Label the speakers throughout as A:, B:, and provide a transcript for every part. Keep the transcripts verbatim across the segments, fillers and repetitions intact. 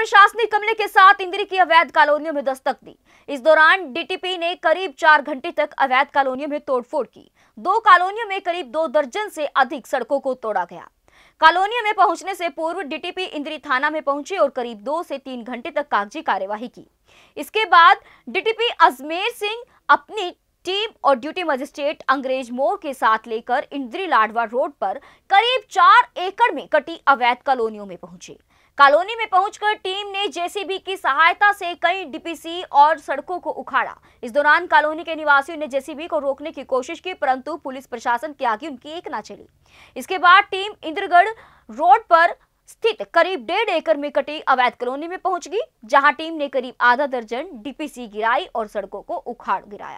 A: प्रशासनिक अमले के साथ इंद्री की अवैध कॉलोनियों में दस्तक दी। इस दौरान डीटीपी ने करीब चार घंटे तक अवैध कॉलोनियों में तोड़फोड़ की। दो कॉलोनियों में करीब दो दर्जन से अधिक सड़कों को तोड़ा गया। कॉलोनियों में पहुंचने से पूर्व डीटीपी इंद्री थाना में पहुंचे और करीब दो से तीन घंटे तक कागजी कार्यवाही की। इसके बाद डीटीपी अजमेर सिंह अपनी टीम और ड्यूटी मजिस्ट्रेट अंग्रेज मोड़ के साथ लेकर इंद्री लाडवा रोड पर करीब चार एकड़ में कटी अवैध कॉलोनियों में पहुंचे। कॉलोनी में पहुंचकर टीम ने जेसीबी की सहायता से कई डीपीसी और सड़कों को उखाड़ा। इस दौरान कॉलोनी के निवासियों ने जेसीबी को रोकने की कोशिश की, परंतु पुलिस प्रशासन के आगे उनकी एक ना चली। इसके बाद टीम इंद्रगढ़ रोड पर स्थित करीब डेढ़ एकड़ में कटी अवैध कॉलोनी में पहुंच गई, जहां टीम ने करीब आधा दर्जन डीपीसी गिराई और सड़कों को उखाड़ गिराया।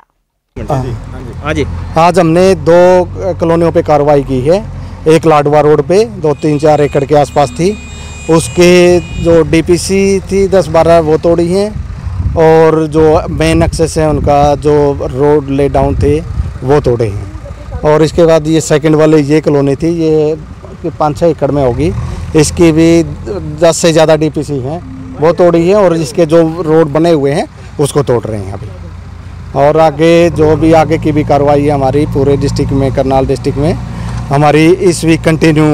B: आज
C: आज हमने दो कॉलोनियों पे कार्रवाई की है। एक लाडवा रोड पे दो तीन चार एकड़ के आसपास थी, उसके जो डीपीसी थी दस बारह वो तोड़ी हैं, और जो मेन एक्सेस है उनका जो रोड ले डाउन थे वो तोड़े हैं। और इसके बाद ये सेकंड वाले ये कॉलोनी थी, ये पाँच छः एकड़ में होगी, इसकी भी दस से ज़्यादा डीपीसी हैं वो तोड़ी है, और इसके जो रोड बने हुए हैं उसको तोड़ रहे हैं अभी। और आगे जो भी आगे की भी कार्रवाई है हमारी पूरे डिस्ट्रिक्ट में, करनाल डिस्ट्रिक्ट में हमारी इस वीक कंटिन्यू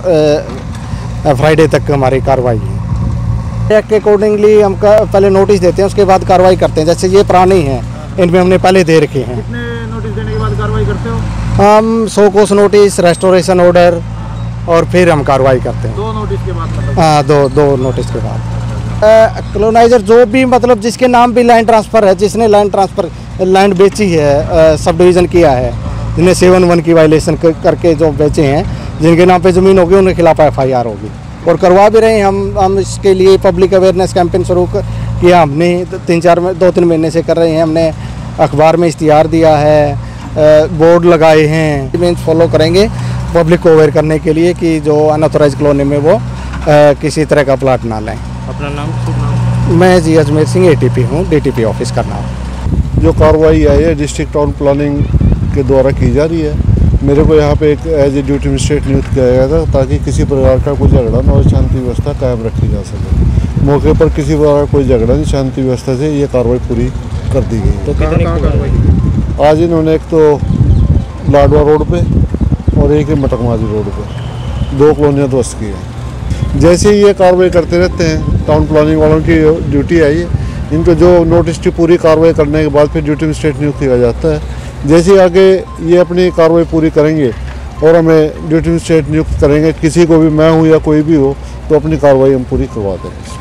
C: फ्राइडे तक हमारी कार्रवाई है। के अकॉर्डिंगली हम पहले नोटिस देते हैं, उसके बाद कार्रवाई करते हैं। जैसे ये पुरानी है, इनमें हमने पहले दे रखे हैं।
B: कितने नोटिस देने के बाद कार्रवाई करते हो?
C: हम सौ कोस नोटिस, रेस्टोरेशन ऑर्डर, और फिर हम कार्रवाई करते हैं।
B: दो नोटिस के बाद मतलब?
C: हाँ, दो दो नोटिस के बाद। कॉलोनाइजर जो भी मतलब जिसके नाम भी लैंड ट्रांसफ़र है, जिसने लैंड ट्रांसफ़र लैंड बेची है, सब डिवीज़न किया है, जिन्हें सेवन वन की वायलेशन कर, करके जो बेचे हैं, जिनके नाम पे ज़मीन होगी उनके खिलाफ एफ आई आर होगी। और करवा भी रहे हैं हम हम इसके लिए पब्लिक अवेयरनेस कैंपेन शुरू किया हमने, तीन चार दो तीन महीने से कर रहे हैं। हमने अखबार में इश्तिहार दिया है, बोर्ड लगाए हैं, मीन्स फॉलो करेंगे पब्लिक को अवेयर करने के लिए कि जो अनऑथोराइज कॉलोनी में वो आ, किसी तरह का प्लाट ना लें।
B: अपना नाम, नाम?
C: मैं जी अजमेर सिंह एटीपी हूँ, डीटीपी ऑफिस का नाम।
D: जो कार्रवाई आई है डिस्ट्रिक्ट टाउन प्लानिंग के द्वारा की जा रही है। मेरे को यहाँ पे एक एज ए ड्यूटी मजिस्ट्रेट नियुक्त किया गया था ताकि किसी प्रकार का कोई झगड़ा न और शांति व्यवस्था कायम रखी जा सके। मौके पर किसी प्रकार का कोई झगड़ा नहीं, शांति व्यवस्था से ये कार्रवाई पूरी कर दी गई।
B: तो कितनी कार्रवाई की?
D: आज इन्होंने एक तो लाडवा रोड पे और एक मटकमाजी रोड पे दो कॉलोनियाँ ध्वस्त की हैं। जैसे ही ये कार्रवाई करते रहते हैं, टाउन प्लानिंग वालों की ड्यूटी आई है, इनको जो नोटिस की पूरी कार्रवाई करने के बाद फिर ड्यूटी मजिस्ट्रेट नियुक्त किया जाता है। जैसे ही आगे ये अपनी कार्रवाई पूरी करेंगे और हमें ड्यूटी मजिस्ट्रेट नियुक्त करेंगे, किसी को भी, मैं हूँ या कोई भी हो, तो अपनी कार्रवाई हम पूरी करवा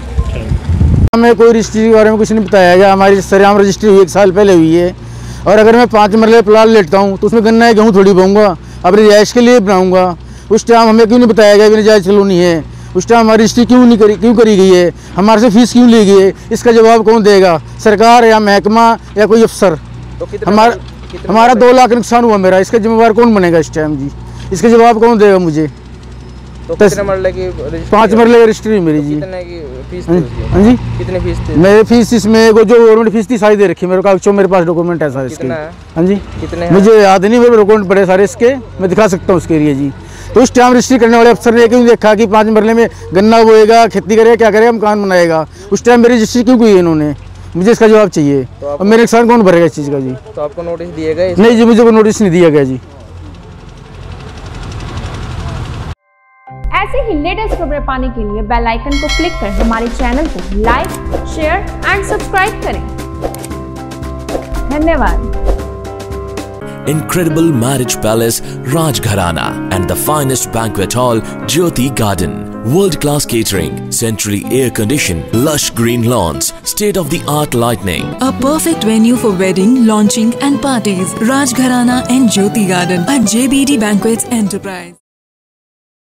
D: देंगे।
E: हमें कोई रजिस्ट्री के बारे में कुछ नहीं बताया गया। हमारी सरेआम रजिस्ट्री हुई एक साल पहले हुई है, और अगर मैं पाँच मरले प्लाट लेता हूँ तो उसमें गन्ना है गेहूँ थोड़ी बोऊँगा, अपनी रिहाइश के लिए बनाऊँगा। उस टाइम हमें क्यों नहीं बताया गया कि रिहाइश कॉलोनी है? उस टाइम हमारी रजिस्ट्री क्यों नहीं करी क्यों करी गई है? हमारे से फीस क्यों ली गई है? इसका जवाब कौन देगा? सरकार या महकमा या कोई अफसर?
B: तो
E: हमारा हमारा दो लाख नुकसान हुआ मेरा, इसका जिम्मेवार कौन बनेगा इस टाइम जी? इसका जवाब कौन देगा मुझे?
B: तो कितने मरले की?
E: पाँच मरले की रजिस्ट्री मेरी जी।
B: कितने की फीस
E: थी? हाँ जी,
B: कितनी फीस थी?
E: मेरी फीस इसमें जो गवर्नमेंट फीस थी सारी दे रखी मेरे को, मेरे पास डॉक्यूमेंट है सारे इसके। हाँ जी,
B: कितने?
E: मुझे याद नहीं, मेरे डॉक्यूमेंट पड़े सारे इसके, मैं दिखा सकता हूँ उसके लिए जी। तो उस टाइम रजिस्ट्री करने वाले अफसर ने क्यों देखा कि पाँच मरले में गन्ना बोएगा, खेती करेगा, क्या करेगा, मकान बनाएगा? उस टाइम मेरी रजिस्ट्री क्यों की इन्होंने? मुझे इसका जवाब चाहिए। तो और मेरे नुकसान कौन भरेगा इस चीज़ का जी?
B: तो आपको नोटिस दिए गए?
E: नहीं जी, मुझे कोई नोटिस नहीं दिया गया जी।
F: ऐसे ही लेटेस्ट खबरें पाने के लिए बेल आइकन को क्लिक कर हमारे चैनल को लाइक, शेयर एंड सब्सक्राइब करें। धन्यवाद।
G: Incredible marriage palace Rajgharana and the finest banquet hall Jyoti Garden. World-class catering, centrally air-conditioned, lush green lawns, state-of-the-art lighting.
H: A perfect venue for wedding, launching and parties. Rajgharana and Jyoti Garden at J B D Banquets Enterprise.